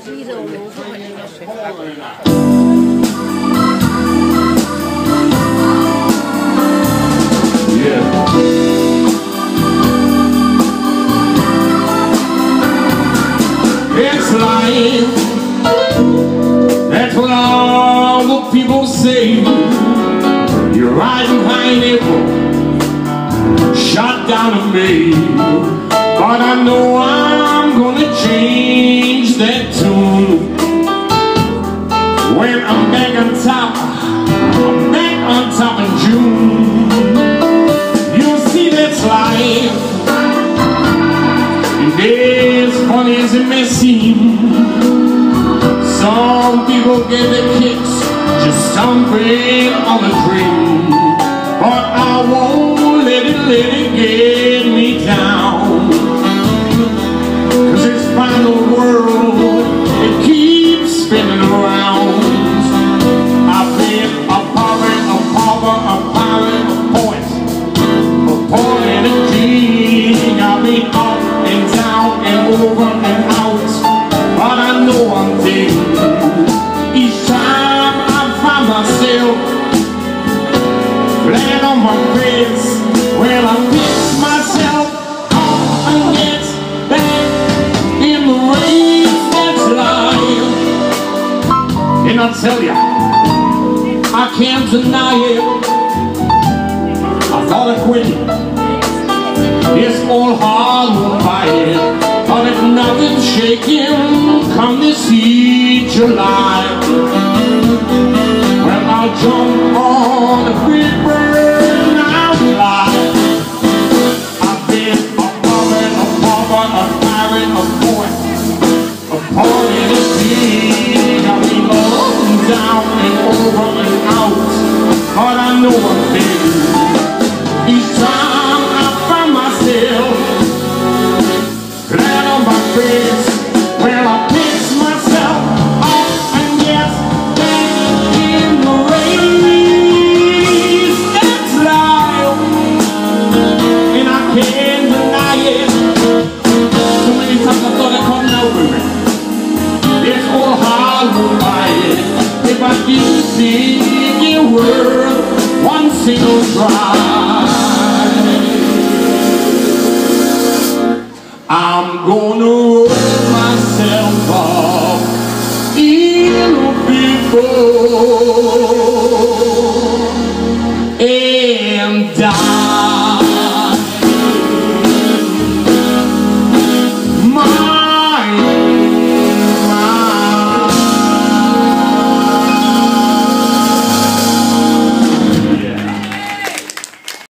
Gira o novo, It's life, that's what all the people say. You're riding behind April, shot down in May. But I know I'm gonna change that tune. When I'm back on top, I'm back on top in June. You'll see that's life. As funny as it may seem, some people get their kicks just stomping on a dream. But I won't let it get me down. 'Cause this final world, it keeps spinning around. I've been a poet, a pauper, a pirate, a poet, and a king. I've been up and down and over and out, but I know one thing: each time I find myself flat on my face, well, I pick myself up and get back in the race. That's life. And I tell ya, I can't deny it. I thought of quitting. It's all hard won't buy it, but if nothing's shaking come this heat July, well, I'll jump on the big bird and I'll fly. I've been a poet, a pauper, a pirate, a poet, a pawn and a king. I've been up and down and over and out, but I know one thing: each time flat on my face, well, I pick myself up and get back in the race. That's life, and I can't deny it. So many times I thought it come out with me. It's all hard to buy it. If I didn't think it worth one single try.